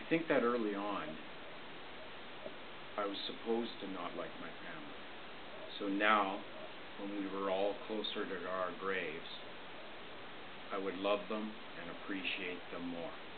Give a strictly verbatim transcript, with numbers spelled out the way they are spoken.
think that early on, I was supposed to not like my family. So now, when we were all closer to our graves, I would love them and appreciate them more.